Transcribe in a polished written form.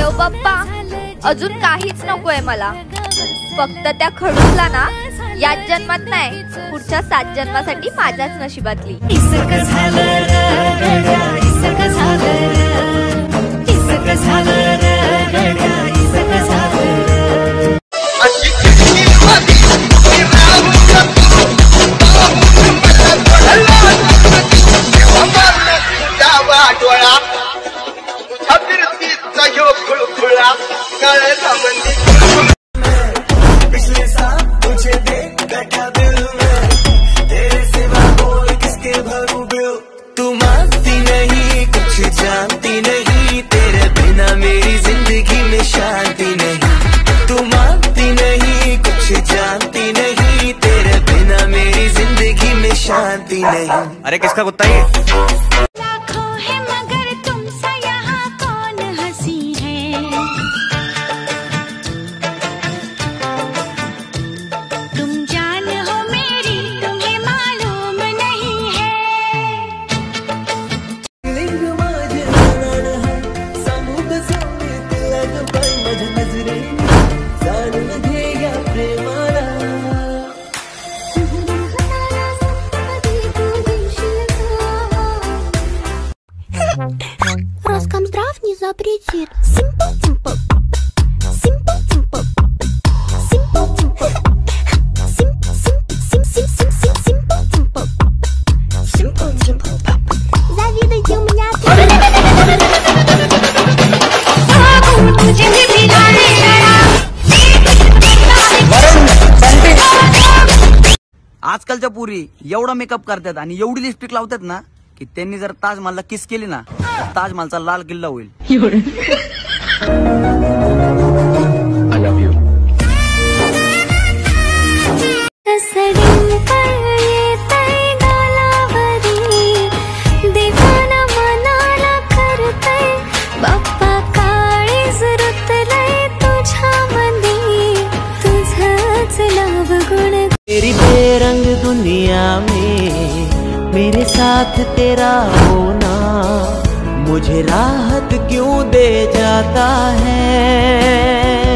देव बाप्पा, अजून काहीच नकोय मला. फक्त त्या खडूसला ना याच जन्मात नाही, पुढच्या 7 जन्मासाठी माझ्याच नशिबातली. पिछले साल तुझे देख बैठा दिल में, तेरे सिवा और किसके भरूं बिल. तू मानती नहीं, कुछ जानती नहीं, तेरे बिना मेरी जिंदगी में शांति नहीं. तू मानती नहीं, कुछ जानती नहीं, तेरे बिना मेरी जिंदगी में शांति नहीं. अरे किसका कुत्ता ये? Роскомздрав не запретит. Simple. Simple. Simple. Simple. Завидуйте, у меня आजकालच्या पुरी एवढा मेकअप करतात आणि एवढी लिपस्टिक लावतात ना की त्यांनी जर ताजमहलला किस केली ना तर ताजमहलचा लाल किल्ला होईल. I love you. तेरी बेरंग दुनिया में मेरे साथ तेरा होना मुझे राहत क्यों दे जाता है.